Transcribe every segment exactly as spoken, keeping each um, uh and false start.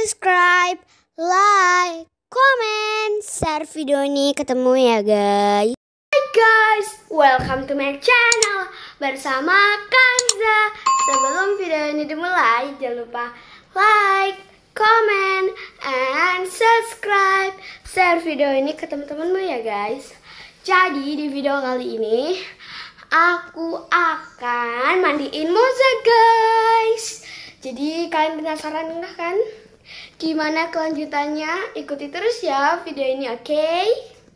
subscribe, like, comment, share video ini ketemu ya guys. Hai guys, welcome to my channel bersama Kanza. Sebelum video ini dimulai, jangan lupa like, comment, and subscribe. Share video ini ke teman-temanmu ya guys. Jadi di video kali ini aku akan mandiin Moza guys. Jadi kalian penasaran enggak kan? Gimana kelanjutannya? Ikuti terus ya video ini, oke? Okay?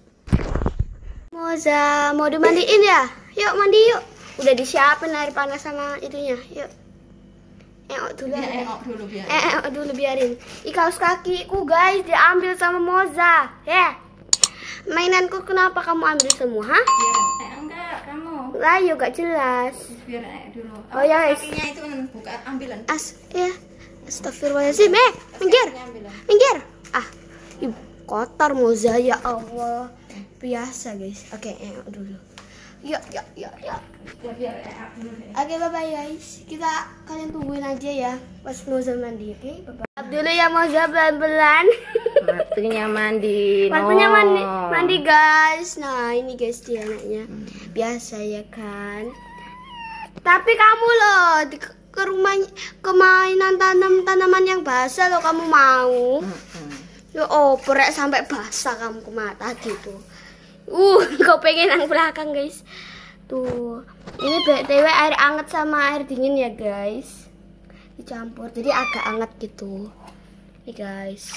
Moza mau dimandiin ya? Yuk mandi yuk. Udah disiapin air panas sama itunya. Yuk. Eok dulu. Ya, eok dulu biarin. Eh, eok dulu biarin. Ih, kaos kakiku guys diambil sama Moza. Ya. Yeah. Mainanku kenapa kamu ambil semua, ha? Biar, eh, enggak, kamu. Lah, yuk gak jelas. Biar eh, dulu. Oh, oh ya guys. Kakinya itu kan buka ambilan. As, ya. Astagfirullahaladzim, eh, minggir, minggir. Ah, ibu kotor Moza, ya Allah. Biasa guys. Oke, okay, eh, dulu. Yuk, yuk, yuk, yuk. Ya, biar eh, dulu deh. Oke, okay, bye bye guys. Kita kalian tungguin aja ya pas Moza mandi, oke? Okay? Bye bye. Dulu ya Moza pelan-pelan. Waktunya mandi. Waktunya mandi, mandi guys. Nah, ini guys dia anaknya. Biasa ya kan. Tapi kamu loh di, ke rumah ke mainan tanam tanaman yang basah loh kamu mau. Yo oh, perek sampai basah kamu ke mata gitu. Uh, kau pengen yang belakang guys. Tuh. Ini B T W air anget sama air dingin ya guys. Dicampur jadi agak anget gitu. Nih guys.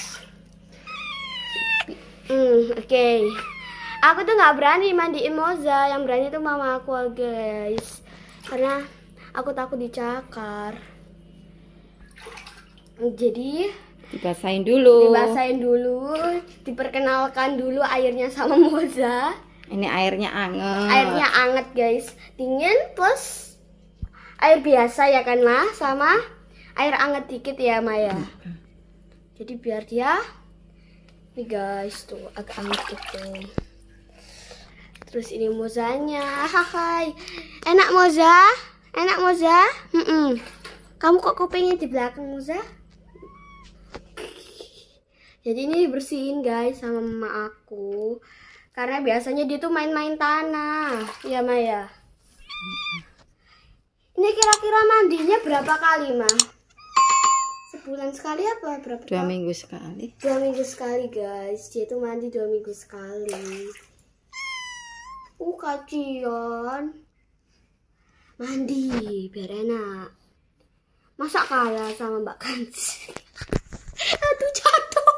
Hmm, oke. Okay. Aku tuh nggak berani mandiin Moza, yang berani tuh mama aku guys. Karena aku takut dicakar. Jadi dibasahin dulu. Dibasahin dulu, diperkenalkan dulu airnya sama Moza. Ini airnya anget. Airnya anget guys, dingin plus air biasa ya kan Ma, sama air anget dikit ya Maya. Jadi biar dia nih guys tuh agak anget gitu. Terus ini Mozanya, hai, enak Moza, enak Moza. Mm -mm. Kamu kok kupingnya di belakang Moza? Jadi ini dibersihin guys sama mama aku, karena biasanya dia tuh main-main tanah, ya Maya. Ini kira-kira mandinya berapa kali Ma? Sebulan sekali apa berapa? Dua minggu sekali. Dua minggu sekali guys. Dia tuh mandi dua minggu sekali. Uh kacian. Mandi biar enak. Masa kalah sama Mbak Kanzi? Aduh jatuh.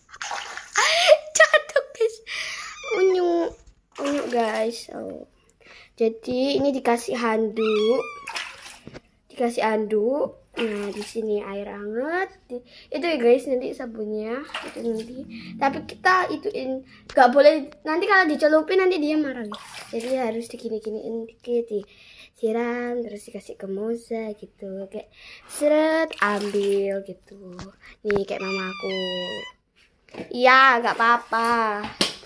Jatuh guys. Unyuk, unyuk guys. Oh. Jadi ini dikasih handuk. Dikasih handuk. Nah, di sini air hangat. Itu ya guys, nanti sabunnya itu nanti. Tapi kita ituin nggak boleh, nanti kalau dicelupin nanti dia marah. Jadi harus digini-giniin dikit, disiram terus dikasih ke Moza gitu. Kayak seret ambil gitu. Nih kayak mamaku. Iya, nggak apa-apa.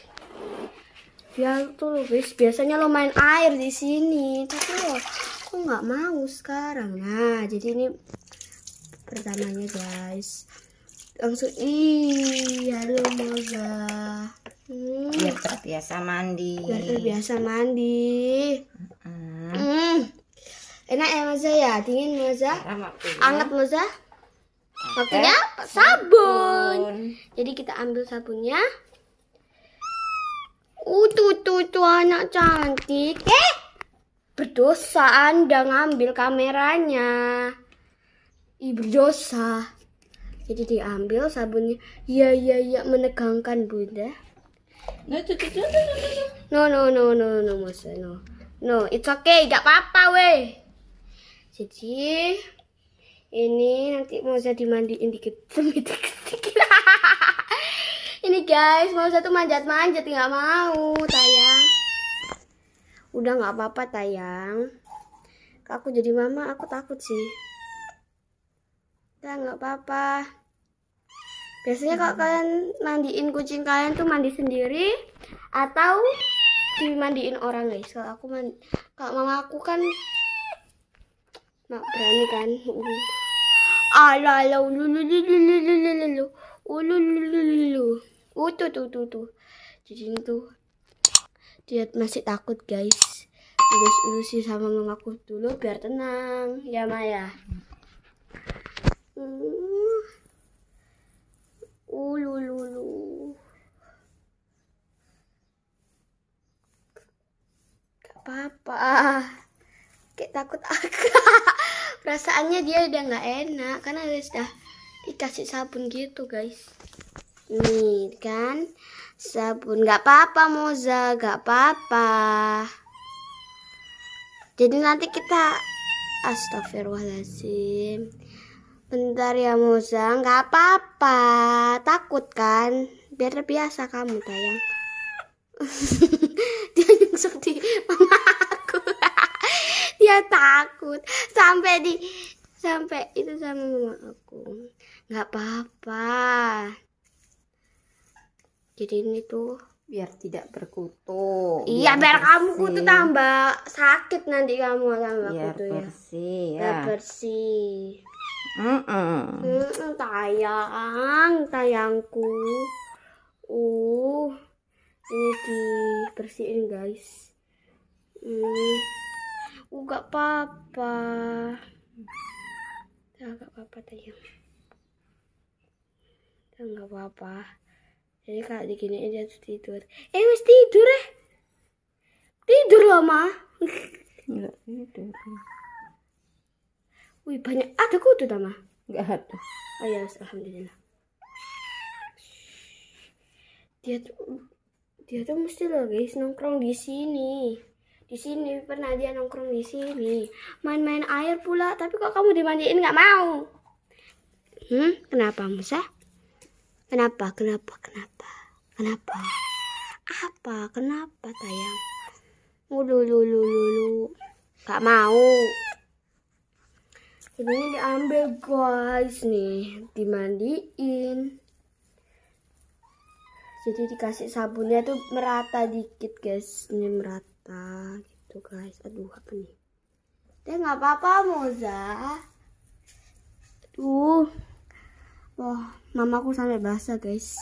Dia tuh loh guys, biasanya lo main air di sini, tapi lo aku nggak mau sekarang. Nah, jadi ini pertamanya guys. Langsung ih, halo Moza. Hmm. Biar terbiasa mandi. Biar terbiasa mandi. Hmm. Hmm. Enak ya Moza ya? Dingin Moza? Anget Moza? Waktunya sabun. Jadi kita ambil sabunnya. Uh, tuh, tuh, tuh anak cantik. Eh, berdosa Anda ngambil kameranya. Ih, berdosa. Jadi diambil sabunnya. Iya, iya, iya, menegangkan Bunda. No, no, no, no, no, Moza, no. No, it's okay, gak apa-apa, weh. Jadi, ini nanti Moza dimandiin dikit. Dikit-dikit. Ini guys, Moza tuh manjat-manjat, nggak mau, tayang. Udah nggak apa-apa, tayang. Aku jadi mama, aku takut sih. Udah nggak apa-apa. Biasanya kalau kalian mandiin kucing kalian tuh mandi sendiri atau dimandiin orang guys. Kalau aku mandi, kalau mama aku kan nggak berani kan. Ala ala ulululululululu. Ululululu. Uh, tuh tuh tuh tuh. Jadi tuh dia masih takut guys. Ulus-ulusi sama mamaku dulu biar tenang ya Maya. Uh, ulululu. Gak apa-apa. Kayak takut agak. Perasaannya dia udah nggak enak karena dia sudah dikasih sabun gitu guys. Nih kan sabun. Nggak apa-apa Moza, nggak apa-apa. Jadi nanti kita astagfirullahaladzim. Bentar ya Moza, nggak apa-apa. Takut kan? Biar terbiasa kamu tayang. Dia nyungsep di mama aku. Dia takut sampai di sampai itu sama mama aku. Nggak apa-apa. Jadi ini tuh biar tidak berkutu. Iya, biar, biar kamu kutu tambah sakit nanti kamu tambah biar kutu ya. Bersih ya. Biar bersih. Mm -mm. Mm -mm, tayang, tayangku. Uh, ini dibersihin guys. Hmm. Uh, gak apa-apa. Gak apa-apa tayang. Gak apa-apa. Jadi kalau diginiin dia tidur. Eh wis tidur eh. Tidur loh Ma. Enggak tidur. Wih banyak. Ada kutu tak Ma? Enggak ada. Oh ya alhamdulillah. Dia tuh dia tuh mesti loh guys nongkrong di sini. Di sini pernah dia nongkrong di sini. Main-main air pula. Tapi kok kamu dimandiin nggak mau? Hmm kenapa Musa? Kenapa? Kenapa? Kenapa? Kenapa? Apa? Kenapa tayang? Ululululu. Gak mau. Ini diambil guys nih, dimandiin. Jadi dikasih sabunnya tuh merata dikit guys, ini merata gitu guys. Aduh apa nih? Dia nggak apa-apa Moza. Aduh. Wah, mamaku sampai basah guys.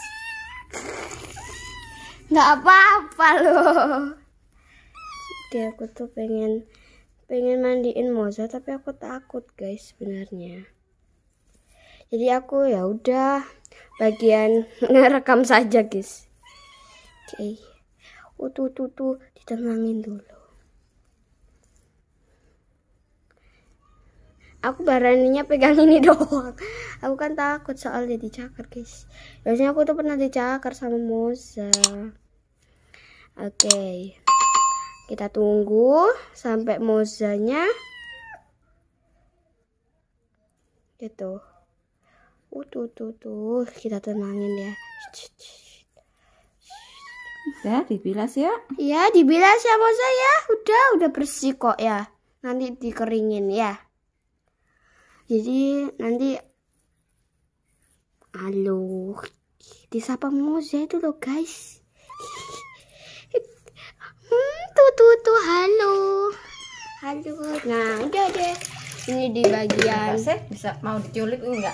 Nggak apa-apa loh. Jadi aku tuh pengen pengen mandiin Moza tapi aku takut guys sebenarnya. Jadi aku ya udah bagian ngerekam saja guys. Oke. Oh tuh tuh tuh ditenangin dulu. Aku beraninya pegang ini doang. Aku kan takut soalnya dicakar guys. Biasanya aku tuh pernah dicakar sama Moza. Oke okay. Kita tunggu sampai Mozanya gitu. Uh, tuh tuh tuh kita tenangin ya. Ya dibilas ya. Iya dibilas ya Moza ya. Udah udah bersih kok ya. Nanti dikeringin ya. Jadi nanti halo disapa Moza itu loh guys. Hmm, tuh tuh tuh halo. Halo. Nah, udah deh. Ini di bagian bisa, bisa mau diculik enggak?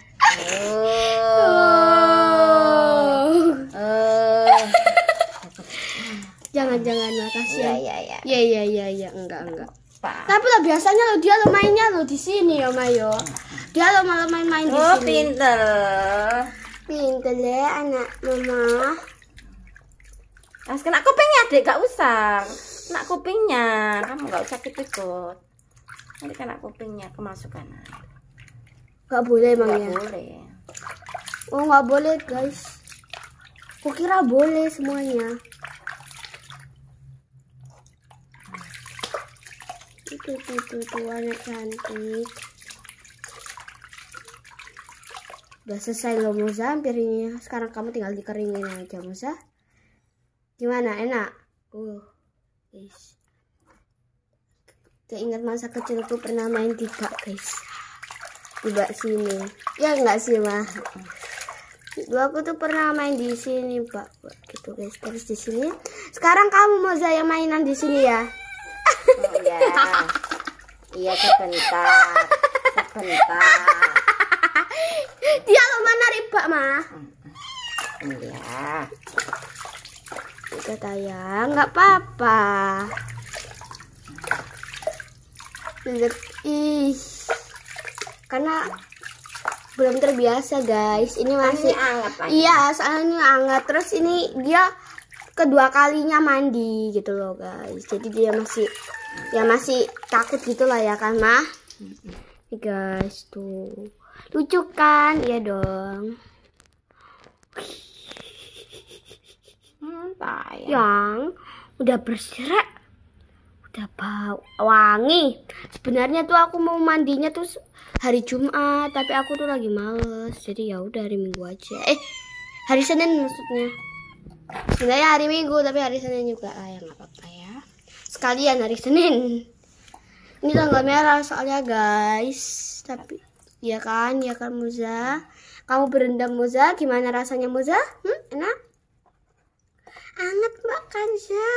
Oh. Oh. Jangan-jangan makasih. Ya ya ya. Ya ya ya ya enggak enggak. Pak. Tapi lah biasanya lo dia lo mainnya lo di sini ya Mayo. Dia lo malah main-main di Oh, sini. pinter. Pinter deh anak mama. Mas kena kupingnya dek, gak usah. Kena kupingnya, kamu gak usah ikut-ikut. Nanti kena kupingnya kemasukan. Gak boleh emang Gak ya? boleh. Oh gak boleh guys. Kukira boleh semuanya. Itu tuh tuh tuh warna cantik. Udah selesai loh Moza, hampir ini. Sekarang kamu tinggal dikeringin aja Moza. Gimana, enak? Uh, guys. Keinget masa kecilku pernah main tiba guys. Tiba sini. Ya enggak sih mah. Dulu aku tuh pernah main di sini pak. Gitu guys. Terus di sini. Sekarang kamu Moza yang mainan di sini ya. Oh ya. Iya sebentar. Sebentar. Dia lo mana riba mah? Iya. Udah tayang, nggak apa-apa. Lihat, ih, karena belum terbiasa guys. Ini masih hangat lagi. Iya, soalnya hangat. Terus ini dia kedua kalinya mandi gitu loh guys. Jadi dia masih ya masih takut gitulah ya kan mah. Nih guys tuh lucu kan? Iya dong. Hmm, tayang. Yang udah bersih, udah bau wangi. Sebenarnya tuh aku mau mandinya tuh hari Jumat, tapi aku tuh lagi males. Jadi ya udah hari Minggu aja. Eh, hari Senin maksudnya. Sebenarnya hari Minggu tapi hari Senin juga lah ya, nggak apa-apa ya. Sekalian hari Senin. Ini tanggal merah soalnya guys. Tapi ya kan, ya kan Moza. Kamu berendam Moza, gimana rasanya Moza? Hmm, enak? Anget Mbak Kanza.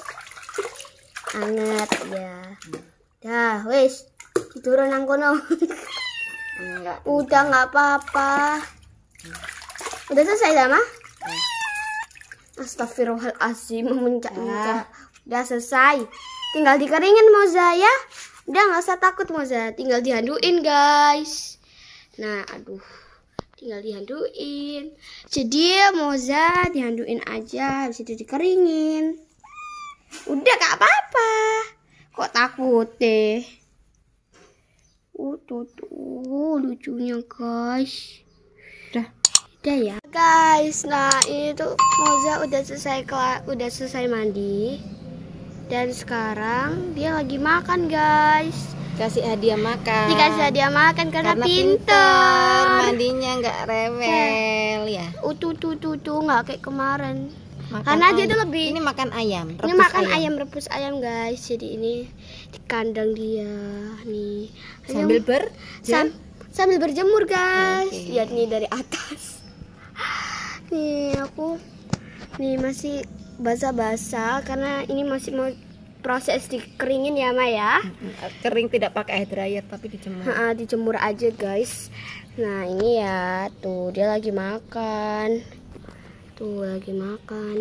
Anget ya. Dah, wis. Tiduran nang kono. Enggak. Udah nggak apa-apa. Udah selesai dah mah? Astagfirullahaladzim, memuncak-muncak. Udah selesai. Tinggal dikeringin Moza ya. Udah nggak usah takut Moza. Tinggal dihanduin guys. Nah, aduh. Tinggal dihanduin. Jadi Moza dihanduin aja. Habis itu dikeringin. Udah gak apa-apa. Kok takut deh. Uh, tuh, tuh, lucunya guys. Udah. Udah ya guys. Nah ini tuh Moza udah selesai udah selesai mandi. Dan sekarang dia lagi makan guys. Kasih hadiah makan. Dikasih hadiah makan karena, Karena pinter. pinter. Mandinya nggak rewel ya. Uh, tuh tuh tuh tuh nggak kayak kemarin. Makan Karena dia ayam. tuh lebih. Ini makan ayam. Ini rebus makan ayam. ayam rebus ayam guys. Jadi ini di kandang dia nih. Sambil ber Sam, sambil berjemur guys. Okay. Lihat nih dari atas. Nih aku nih masih basah-basah karena ini masih mau proses dikeringin ya Maya. Kering tidak pakai air dryer tapi dijemur. Ha, dijemur aja guys. Nah ini ya tuh dia lagi makan. Tuh lagi makan.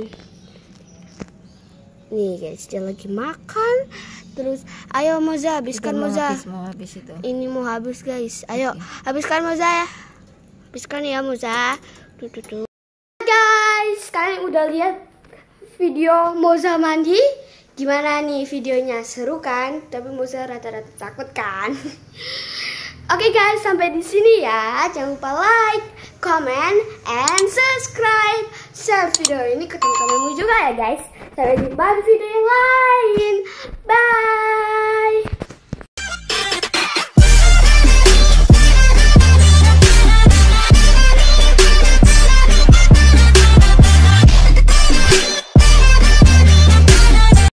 Nih guys dia lagi makan. Terus ayo Moza habiskan mau Moza. Habis, mau habis itu. Ini mau habis guys. Ayo okay. habiskan Moza ya. Habiskan ya Moza. Tuh tuh tuh. Guys kalian udah lihat video Moza mandi? Gimana nih videonya? Seru kan? Tapi Moza rata-rata takut kan? Oke okay guys, sampai di sini ya. Jangan lupa like, comment, and subscribe. Share video ini ke teman-temanmu juga ya guys. Sampai jumpa di video yang lain. Bye.